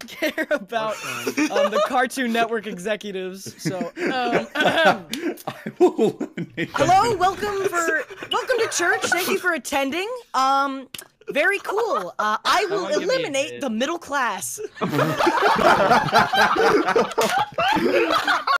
care about the Cartoon Network executives. So, I will eliminate hello, welcome to church. Thank you for attending. Very cool. I will eliminate the middle class.